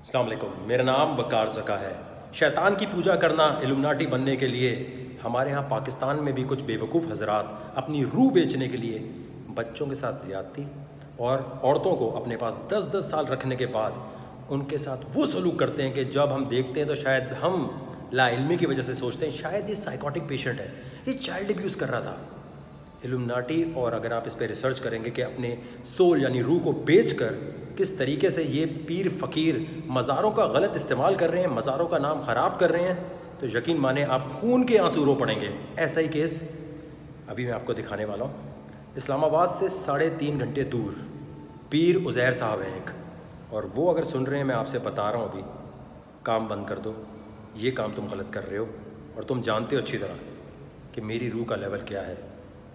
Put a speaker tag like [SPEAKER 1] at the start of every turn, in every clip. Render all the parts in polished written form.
[SPEAKER 1] السلام علیکم، میرا نام وقار زکا ہے۔ شیطان کی پوجا کرنا الومناٹی بننے کے لیے ہمارے ہاں پاکستان میں بھی کچھ بیوقوف حضرات اپنی روح بیچنے کے لیے بچوں کے ساتھ زیادتی اور عورتوں کو اپنے پاس 10 سال رکھنے کے بعد ان کے ساتھ وہ سلوک کرتے ہیں کہ جب ہم دیکھتے ہیں تو شاید ہم لا علمی کی وجہ سے سوچتے ہیں شاید یہ سائیکوٹک پیشنٹ ہے، یہ چائلڈ ابیوز کر رہا تھا۔ الومناٹی، اور اگر آپ اس پہ ریسرچ کریں گے کہ اپنے سول یعنی روح کو بیچ کر کس طریقے سے یہ پیر فقیر مزاروں کا غلط استعمال کر رہے ہیں، مزاروں کا نام خراب کر رہے ہیں، تو یقین مانیں آپ خون کے آنسو رو پڑیں گے۔ ایسا ہی کیس ابھی میں آپ کو دکھانے والا ہوں۔ اسلام آباد سے 3.5 گھنٹے دور پیر عزیر صاحب ہیں ایک، اور وہ اگر سن رہے ہیں، میں آپ سے بتا رہا ہوں ابھی، کام بند کر دو، یہ کام تم غلط کر رہے ہو اور تم جانتے ہو اچھی طرح کہ میری روح کا لیول کیا ہے،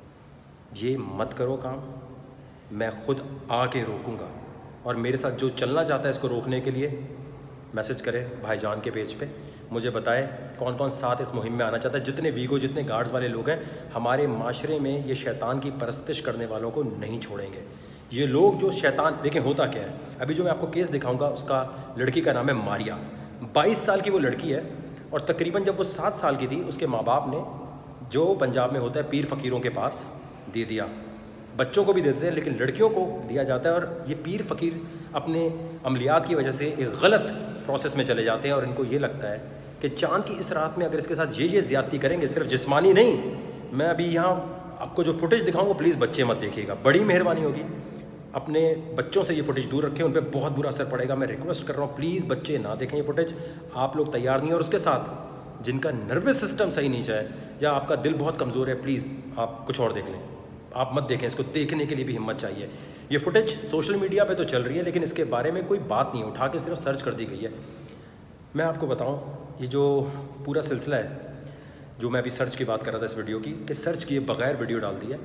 [SPEAKER 1] یہ مت کرو کام، میں خود آ کے روکوں گا۔ اور میرے ساتھ جو چلنا چاہتا ہے اس کو روکنے کے لیے میسج کرے بھائی جان کے پیج پہ، مجھے بتائے کون کون ساتھ اس مہم میں آنا چاہتا ہے۔ جتنے ویگو، جتنے گارڈز والے لوگ ہیں ہمارے معاشرے میں، یہ شیطان کی پرستش کرنے والوں کو نہیں چھوڑیں گے۔ یہ لوگ جو شیطان، دیکھیں ہوتا کیا ہے، ابھی جو میں آپ کو کیس دکھاؤں گا اس کا، لڑکی کا نام ہے ماریا، 22 سال کی وہ لڑکی ہے، اور تقریباً جب وہ 7 سال کی تھی اس کے ماں باپ نے، جو پنجاب میں ہوتا ہے، پیر فقیروں کے پاس دے دیا۔ بچوں کو بھی دیتے ہیں لیکن لڑکیوں کو دیا جاتا ہے، اور یہ پیر فقیر اپنے عملیات کی وجہ سے ایک غلط پروسیس میں چلے جاتے ہیں، اور ان کو یہ لگتا ہے کہ چاند کی اس رات میں اگر اس کے ساتھ یہ زیادتی کریں گے، صرف جسمانی نہیں، میں ابھی یہاں آپ کو جو فوٹیج دکھاؤں گا پلیز بچے مت دیکھیے گا، بڑی مہربانی ہوگی، اپنے بچوں سے یہ فوٹیج دور رکھیں، ان پہ بہت برا اثر پڑے گا۔ میں ریکویسٹ کر رہا ہوں پلیز بچے نہ دیکھیں یہ فوٹیج، آپ لوگ تیار نہیں ہیں، اور اس کے ساتھ جن کا نروس سسٹم صحیح نہیں چاہے یا آپ کا دل بہت کمزور ہے، پلیز آپ کچھ اور دیکھ لیں، آپ مت دیکھیں اس کو، دیکھنے کے لیے بھی ہمت چاہیے۔ یہ فوٹیج سوشل میڈیا پہ تو چل رہی ہے لیکن اس کے بارے میں کوئی بات نہیں ہے، اٹھا کے صرف سرچ کر دی گئی ہے۔ میں آپ کو بتاؤں یہ جو پورا سلسلہ ہے، جو میں ابھی سرچ کی بات کر رہا تھا اس ویڈیو کی، کہ سرچ کیے بغیر ویڈیو ڈال دی ہے۔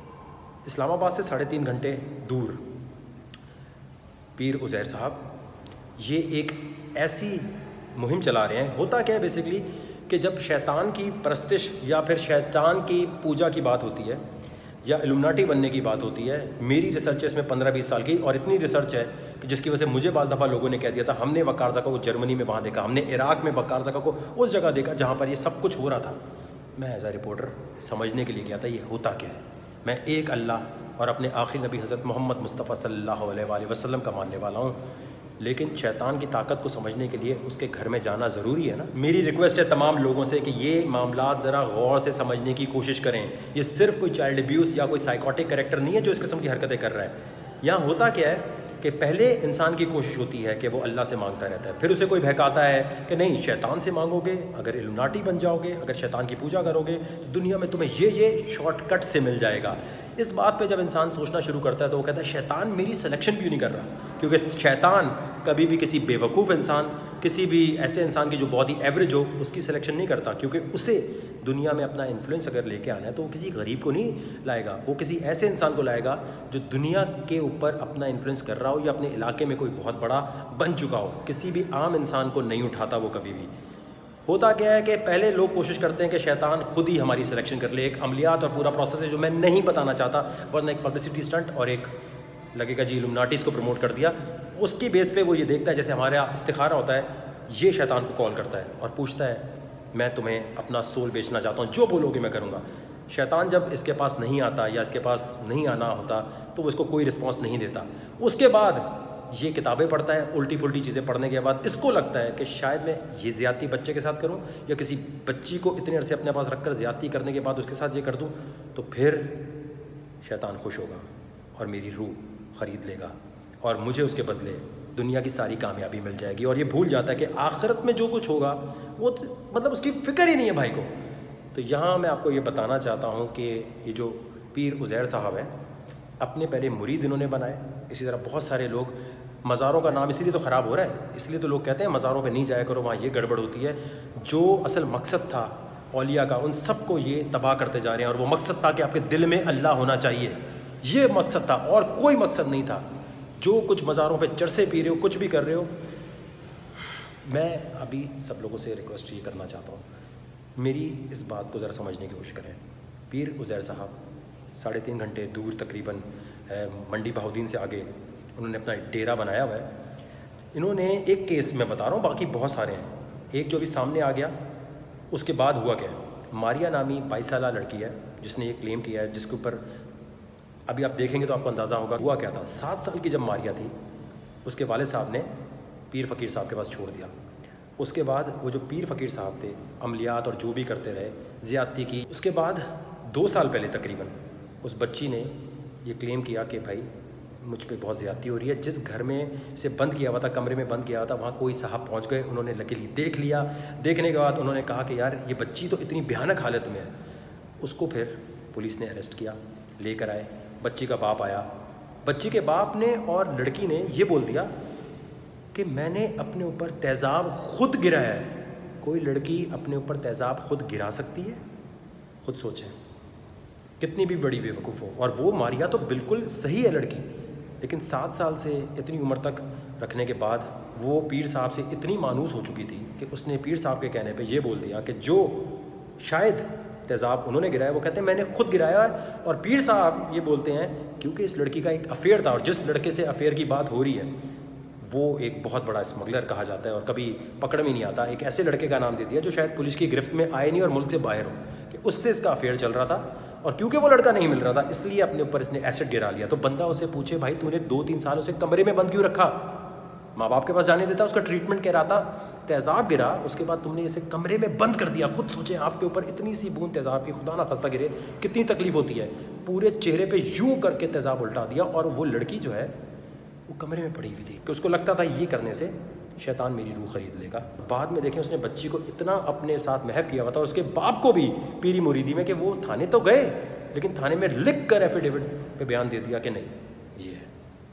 [SPEAKER 1] اسلام آباد سے 3.5 گھنٹے دور پیر عزیر صاحب یہ ایک ایسی مہم چلا رہے ہیں۔ ہوتا کیا ہے بیسیکلی کہ جب شیطان کی پرستش یا پھر شیطان کی پوجا کی بات ہوتی ہے یا الومناٹی بننے کی بات ہوتی ہے، میری ریسرچ ہے اس میں 15-20 سال کی، اور اتنی ریسرچ ہے کہ جس کی وجہ سے مجھے بعض دفعہ لوگوں نے کہہ دیا تھا ہم نے وقار زکا کو جرمنی میں وہاں دیکھا، ہم نے عراق میں وقار زکا کو اس جگہ دیکھا جہاں پر یہ سب کچھ ہو رہا تھا۔ میں ایز اے رپورٹر سمجھنے کے لیے گیا تھا یہ ہوتا کیا ہے۔ میں ایک اللہ اور اپنے آخری نبی حضرت محمد مصطفیٰ صلی اللہ علیہ وآلہ وسلم کا ماننے والا ہوں، لیکن شیطان کی طاقت کو سمجھنے کے لیے اس کے گھر میں جانا ضروری ہے نا۔ میری ریکویسٹ ہے تمام لوگوں سے کہ یہ معاملات ذرا غور سے سمجھنے کی کوشش کریں۔ یہ صرف کوئی چائلڈ ابیوز یا کوئی سائیکوٹک کریکٹر نہیں ہے جو اس قسم کی حرکتیں کر رہا ہے۔ یہاں ہوتا کیا ہے کہ پہلے انسان کی کوشش ہوتی ہے کہ وہ اللہ سے مانگتا رہتا ہے، پھر اسے کوئی بہکاتا ہے کہ نہیں شیطان سے مانگو گے، اگر الومناٹی بن جاؤ گے، اگر شیطان کی پوجا کرو گے تو دنیا میں تمہیں یہ شارٹ کٹ سے مل جائے گا۔ اس بات پہ جب انسان سوچنا شروع کرتا ہے تو وہ کہتا ہے شیطان میری سلیکشن کیوں نہیں کر رہا، کیونکہ شیطان کبھی بھی کسی بیوقوف انسان، کسی بھی ایسے انسان کی جو بہت ہی ایوریج ہو اس کی سلیکشن نہیں کرتا، کیونکہ اسے دنیا میں اپنا انفلوئنس اگر لے کے آنا ہے تو وہ کسی غریب کو نہیں لائے گا، وہ کسی ایسے انسان کو لائے گا جو دنیا کے اوپر اپنا انفلوئنس کر رہا ہو یا اپنے علاقے میں کوئی بہت بڑا بن چکا ہو۔ کسی بھی عام انسان کو نہیں اٹھاتا وہ کبھی بھی۔ ہوتا کیا ہے کہ پہلے لوگ کوشش کرتے ہیں کہ شیطان خود ہی ہماری سلیکشن کر لے، ایک عملیات اور پورا پروسیس ہے جو میں نہیں بتانا چاہتا، ورنہ ایک پبلسٹی اسٹنٹ اور ایک لگے گا جی الومناٹیز کو پروموٹ کر دیا، اس کی بیس پہ وہ یہ دیکھتا ہے، جیسے ہمارا استخارہ ہوتا ہے، یہ شیطان کو کال کرتا ہے اور پوچھتا ہے میں تمہیں اپنا سول بیچنا چاہتا ہوں، جو بولو گے میں کروں گا۔ شیطان جب اس کے پاس نہیں آتا یا اس کے پاس نہیں آنا ہوتا تو وہ اس کو کوئی رسپانس نہیں دیتا۔ اس کے بعد یہ کتابیں پڑھتا ہے، الٹی پلٹی چیزیں پڑھنے کے بعد اس کو لگتا ہے کہ شاید میں یہ زیادتی بچے کے ساتھ کروں یا کسی بچی کو اتنے عرصے اپنے پاس رکھ کر زیادتی کرنے کے بعد اس کے ساتھ یہ کر دوں تو پھر شیطان خوش ہوگا اور میری روح خرید لے گا اور مجھے اس کے بدلے دنیا کی ساری کامیابی مل جائے گی، اور یہ بھول جاتا ہے کہ آخرت میں جو کچھ ہوگا وہ مطلب اس کی فکر ہی نہیں ہے بھائی کو۔ تو یہاں میں آپ کو یہ بتانا چاہتا ہوں کہ یہ جو پیر عزیر صاحب ہیں اپنے پہلے مرید انہوں نے بنائے، اسی طرح بہت سارے لوگ، مزاروں کا نام اسی لیے تو خراب ہو رہا ہے، اس لیے تو لوگ کہتے ہیں مزاروں پہ نہیں جایا کرو، وہاں یہ گڑبڑ ہوتی ہے۔ جو اصل مقصد تھا اولیاء کا ان سب کو یہ تباہ کرتے جا رہے ہیں، اور وہ مقصد تھا کہ آپ کے دل میں اللہ ہونا چاہیے، یہ مقصد تھا اور کوئی مقصد نہیں تھا۔ جو کچھ مزاروں پہ چرسے پی رہے ہو، کچھ بھی کر رہے ہو، میں ابھی سب لوگوں سے ریکویسٹ یہ کرنا چاہتا ہوں، میری اس بات کو ذرا سمجھنے کی کوشش کریں۔ پیر عزیر صاحب 3.5 گھنٹے دور تقریباً منڈی بہاؤدین سے آگے انہوں نے اپنا ڈیرا بنایا ہوا ہے، इन्होंने एक केस मैं बता रहा हूँ, बाकी बहुत सारे हैं। एक जो भी सामने आ गया, उसके बाद हुआ क्या है, मारिया नामी 22 साल लड़की है जिसने ये क्लेम किया है, जिसके ऊपर अभी आप देखेंगे तो आपको अंदाज़ा होगा हुआ क्या था। 7 साल की जब मारिया थी, उसके वालिद साहब ने पीर फ़कीर साहब के पास छोड़ दिया। उसके बाद वो जो पीर फ़कीर साहब थे, अमलियात और जो भी करते रहे, ज़्यादती की। उसके बाद 2 साल पहले तकरीबन उस बच्ची ने ये क्लेम किया कि भाई मुझ पे बहुत ज़्यादती हो रही है। जिस घर में से बंद किया हुआ था, कमरे में बंद किया हुआ था, वहाँ कोई साहब पहुँच गए, उन्होंने लकीली देख लिया। देखने के बाद उन्होंने कहा कि यार ये बच्ची तो इतनी भयानक हालत में है। उसको फिर पुलिस ने अरेस्ट किया, लेकर आए। बच्ची का बाप आया, बच्ची के बाप ने और लड़की ने ये बोल दिया कि मैंने अपने ऊपर तेज़ाब खुद गिराया है। कोई लड़की अपने ऊपर तेज़ाब खुद गिरा सकती है? खुद सोचें, कितनी भी बड़ी बेवकूफ़ हो। और वो मारिया तो बिल्कुल सही है लड़की, लेकिन 7 साल से इतनी उम्र तक रखने के बाद वो पीर साहब से इतनी मानूस हो चुकी थी कि उसने पीर साहब के कहने पे ये बोल दिया कि जो शायद तेज़ाब उन्होंने गिराया, वो कहते हैं मैंने खुद गिराया है। और पीर साहब ये बोलते हैं क्योंकि इस लड़की का एक अफेयर था, और जिस लड़के से अफेयर की बात हो रही है वो एक बहुत बड़ा स्मगलर कहा जाता है और कभी पकड़ में नहीं आता। एक ऐसे लड़के का नाम दे दिया जो शायद पुलिस की गिरफ्त में आए नहीं और मुल्क से बाहर हो, कि उससे इसका अफेयर चल रहा था। और क्योंकि वो लड़का नहीं मिल रहा था, इसलिए अपने ऊपर इसने एसिड गिरा लिया। तो बंदा उसे पूछे, भाई तूने 2-3 साल उसे कमरे में बंद क्यों रखा? माँ बाप के पास जाने देता, उसका ट्रीटमेंट कह रहा था, तेज़ाब गिरा, उसके बाद तुमने इसे कमरे में बंद कर दिया। खुद सोचें, आपके ऊपर इतनी सी बूंद तेज़ाब की खुदा ना खस्ता गिरे, कितनी तकलीफ होती है। पूरे चेहरे पे यूं करके तेज़ाब उल्टा दिया, और वो लड़की जो है वो कमरे में पड़ी हुई थी कि उसको लगता था ये करने से शैतान मेरी रूह खरीद लेगा। बाद में देखें, उसने बच्ची को इतना अपने साथ महव किया हुआ था, उसके बाप को भी पीरी मुरीदी में, कि वो थाने तो गए लेकिन थाने में लिख कर एफिडेविट पे बयान दे दिया कि नहीं ये है।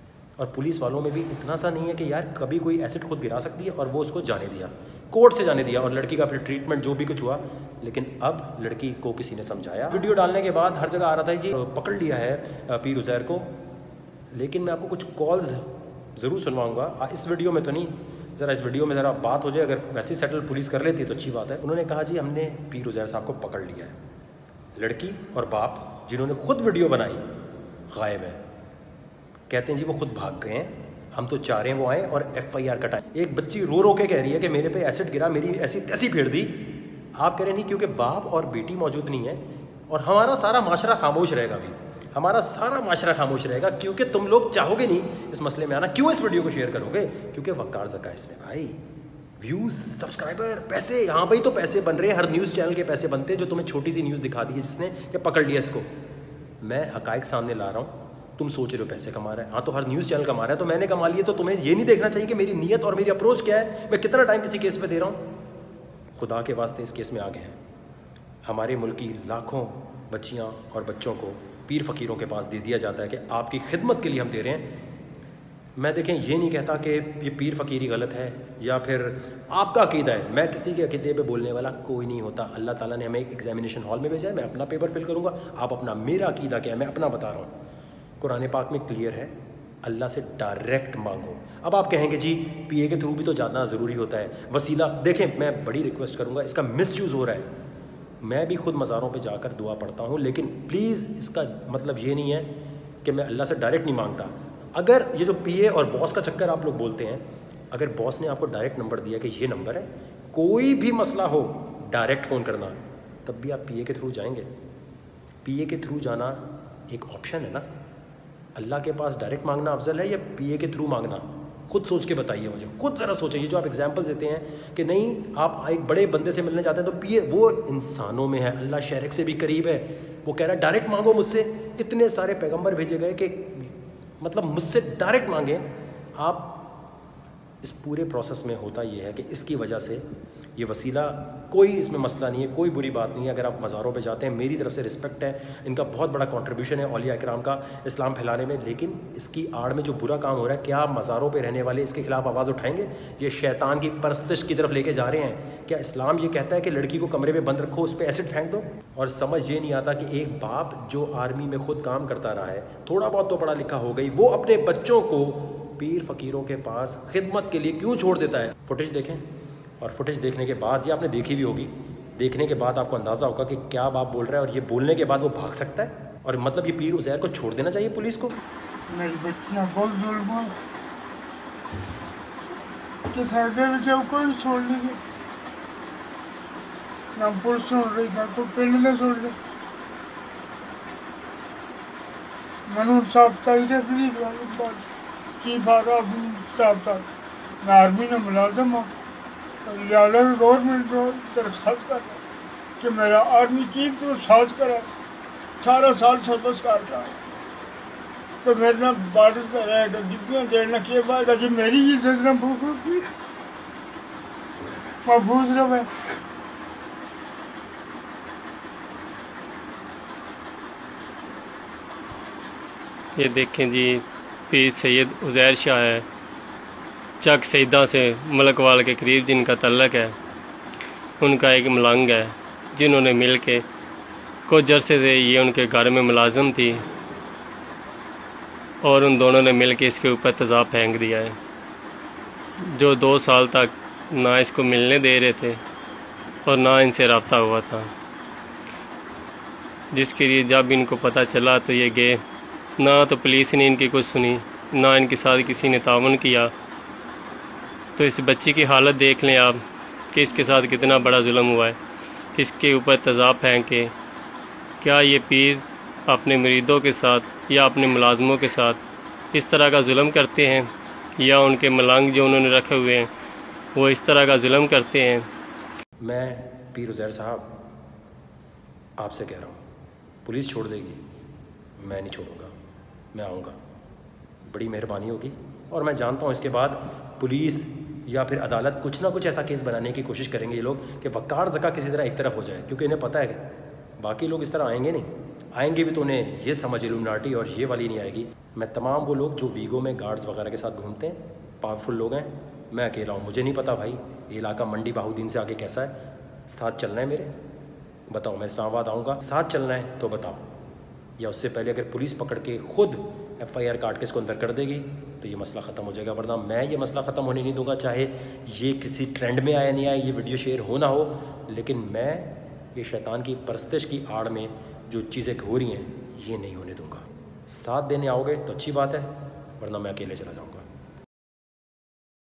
[SPEAKER 1] और पुलिस वालों में भी इतना सा नहीं है कि यार कभी कोई एसिड खुद गिरा सकती है, और वो उसको जाने दिया, कोर्ट से जाने दिया। और लड़की का फिर ट्रीटमेंट जो भी कुछ हुआ, लेकिन अब लड़की को किसी ने समझाया। वीडियो डालने के बाद हर जगह आ रहा था जी पकड़ लिया है पीर उज़ैर को, लेकिन मैं आपको कुछ कॉल्स ज़रूर सुनवाऊँगा इस वीडियो में तो नहीं। ज़रा इस वीडियो में ज़रा बात हो जाए, अगर वैसे सेटल पुलिस कर लेती है तो अच्छी बात है। उन्होंने कहा जी हमने पीर उज़ैर साहब को पकड़ लिया है। लड़की और बाप जिन्होंने खुद वीडियो बनाई गायब है, कहते हैं जी वो खुद भाग गए हैं, हम तो चाह रहे हैं वो आए और FIR कटाएं। एक बच्ची रो रो के कह रही है कि मेरे पे एसिड गिरा, मेरी ऐसी तैसी फेर दी। आप कह रहे नहीं क्योंकि बाप और बेटी मौजूद नहीं है, और हमारा सारा माशरा खामोश रहेगा। अभी हमारा सारा माशरा खामोश रहेगा क्योंकि तुम लोग चाहोगे नहीं इस मसले में आना। क्यों इस वीडियो को शेयर करोगे? क्योंकि वकार ज़का इसमें भाई, व्यूज़, सब्सक्राइबर, पैसे। हाँ भाई, तो पैसे बन रहे हैं, हर न्यूज़ चैनल के पैसे बनते हैं जो तुम्हें छोटी सी न्यूज़ दिखा दी है जिसने कि पकड़ लिया इसको। मैं हकायक सामने ला रहा हूँ, तुम सोच रहे हो पैसे कमा रहा है। हाँ, तो हर न्यूज़ चैनल कमा रहा है, तो मैंने कमा लिए। तो तुम्हें ये नहीं देखना चाहिए कि मेरी नीयत और मेरी अप्रोच क्या है, मैं कितना टाइम किसी केस पे दे रहा हूँ। खुदा के वास्ते इस केस में आ गए हैं। हमारे मुल्क की लाखों बच्चियाँ और बच्चों को पीर फ़कीरों के पास दे दिया जाता है कि आपकी खिदमत के लिए हम दे रहे हैं। मैं देखें ये नहीं कहता कि ये पीर फ़कीरी गलत है या फिर आपका अकीदा है। मैं किसी के अकीदे पे बोलने वाला कोई नहीं होता। अल्लाह ताला ने हमें एक एग्जामिनेशन हॉल में भेजा है, मैं अपना पेपर फिल करूँगा, आप अपना। मेरा अकीदा क्या है मैं अपना बता रहा हूँ। कुरान पाक में क्लियर है, अल्लाह से डायरेक्ट मांगो। अब आप कहेंगे जी PA के थ्रू भी तो जाना ज़रूरी होता है, वसीला। देखें, मैं बड़ी रिक्वेस्ट करूँगा, इसका मिसयूज़ हो रहा है। मैं भी खुद मज़ारों पे जाकर दुआ पढ़ता हूँ, लेकिन प्लीज़ इसका मतलब ये नहीं है कि मैं अल्लाह से डायरेक्ट नहीं मांगता। अगर ये जो PA और बॉस का चक्कर आप लोग बोलते हैं, अगर बॉस ने आपको डायरेक्ट नंबर दिया कि ये नंबर है, कोई भी मसला हो डायरेक्ट फ़ोन करना, तब भी आप PA के थ्रू जाएंगे। PA के थ्रू जाना एक ऑप्शन है ना। अल्लाह के पास डायरेक्ट मांगना अफजल है या PA के थ्रू मांगना? खुद सोच के बताइए मुझे, खुद ज़रा सोचिए। ये जो आप एग्जांपल्स देते हैं कि नहीं आप एक बड़े बंदे से मिलने जाते हैं तो PA, वो इंसानों में है, अल्लाह शरीक से भी करीब है। वो कह रहा है डायरेक्ट मांगो मुझसे। इतने सारे पैगंबर भेजे गए कि मतलब मुझसे डायरेक्ट मांगे आप। इस पूरे प्रोसेस में होता ये है कि इसकी वजह से ये वसीला, कोई इसमें मसला नहीं है, कोई बुरी बात नहीं है। अगर आप मज़ारों पे जाते हैं, मेरी तरफ से रिस्पेक्ट है, इनका बहुत बड़ा कंट्रीब्यूशन है औलिया इकराम का इस्लाम फैलाने में। लेकिन इसकी आड़ में जो बुरा काम हो रहा है, क्या मज़ारों पे रहने वाले इसके खिलाफ आवाज़ उठाएंगे? ये शैतान की परस्तिश की तरफ लेके जा रहे हैं। क्या इस्लाम ये कहता है कि लड़की को कमरे में बंद रखो, उस पर एसिड फेंक दो? और समझ ये नहीं आता कि एक बाप जो आर्मी में खुद काम करता रहा है, थोड़ा बहुत तो पढ़ा लिखा हो गई, वो अपने बच्चों को पीर फ़कीरों के पास खिदमत के लिए क्यों छोड़ देता है? फुटेज देखें, और फुटेज देखने के बाद, ये आपने देखी भी होगी, देखने के बाद आपको अंदाज़ा होगा कि क्या बाप बोल रहा है। और ये बोलने के बाद वो भाग सकता है, और मतलब ये पीर उज़ैर को छोड़ देना चाहिए पुलिस को।
[SPEAKER 2] मेरी बच्चियाँ बहुत जुल्म کہ فائدے میں جب کوئی چھوڑ نہیں گیا، نہ پولیس چھوڑ رہی، نہ کوئی پنڈ نے چھوڑ رہی. منور صاحب کا ہی رکھنی کی فائدہ صاحب تھا، میں آرمی میں ملازم ہوں، لہٰذا گورنمنٹ کو درخواست کر رہا کہ میرا آرمی چیف تو ساتھ کرا، 18 سال سروس کرتا ہے تو میرے نہ بارڈر پہ رہے گا، ڈپٹیاں دینا کیا بات ہے کہ میری عزت نہ محفوظ رہے.
[SPEAKER 3] یہ دیکھیں جی پیر سید عزیر شاہ ہے، چک سیدہ سے ملک وال کے قریب جن کا تعلق ہے، ان کا ایک ملنگ ہے جنہوں نے مل کے کچھ عرصے سے یہ ان کے گھر میں ملازم تھی اور ان دونوں نے مل کے اس کے اوپر تیزاب پھینک دیا ہے، جو 2 سال تک نہ اس کو ملنے دے رہے تھے اور نہ ان سے رابطہ ہوا تھا، جس کے لیے جب ان کو پتہ چلا تو یہ گئے، نہ تو پولیس نے ان کی کچھ سنی، نہ ان کے ساتھ کسی نے تعاون کیا. تو اس بچی کی حالت دیکھ لیں آپ کہ اس کے ساتھ کتنا بڑا ظلم ہوا ہے، اس کے اوپر تیزاب پھینکے. کیا یہ پیر اپنے مریدوں کے ساتھ یا اپنے ملازموں کے ساتھ اس طرح کا ظلم کرتے ہیں، یا ان کے ملنگ جو انہوں نے رکھے ہوئے ہیں وہ اس طرح کا ظلم کرتے ہیں؟
[SPEAKER 1] میں پیر عزیر صاحب آپ سے کہہ رہا ہوں، پولیس چھوڑ دے گی، میں نہیں چھوڑوں گا، میں آؤں گا، بڑی مہربانی ہوگی. اور میں جانتا ہوں اس کے بعد پولیس یا پھر عدالت کچھ نہ کچھ ایسا کیس بنانے کی کوشش کریں گے یہ لوگ کہ وقار زکا کسی طرح ایک طرف ہو جائے، کیونکہ انہیں پتہ ہے کہ باقی لوگ اس طرح آئیں گے نہیں، آئیں گے بھی تو انہیں یہ سمجھ الومناٹی اور یہ والی نہیں آئے گی. میں تمام وہ لوگ جو ویگو میں گارڈز وغیرہ کے ساتھ گھومتے ہیں، پاورفل لوگ ہیں، میں اکیلا ہوں، مجھے نہیں پتا بھائی یہ علاقہ منڈی باہودین سے آگے کیسا ہے، ساتھ چلنا ہے میرے، بتاؤ. میں اسلام آباد آؤں گا، ساتھ چلنا ہے تو بتاؤ، یا اس سے پہلے اگر پولیس پکڑ کے خود FIR کاٹ کے اس کو اندر کر دے گی تو یہ مسئلہ ختم ہو جائے گا، ورنہ میں یہ مسئلہ ختم ہونے نہیں دوں گا، چاہے یہ کسی ٹرینڈ میں آیا نہیں آئے، یہ ویڈیو شیئر ہو نہ ہو، لیکن میں یہ شیطان کی پرستش کی آڑ میں جو چیزیں ہو رہی ہیں یہ نہیں ہونے دوں گا. ساتھ دینے آؤ گے تو اچھی بات ہے، ورنہ میں اکیلے چلا جاؤں گا.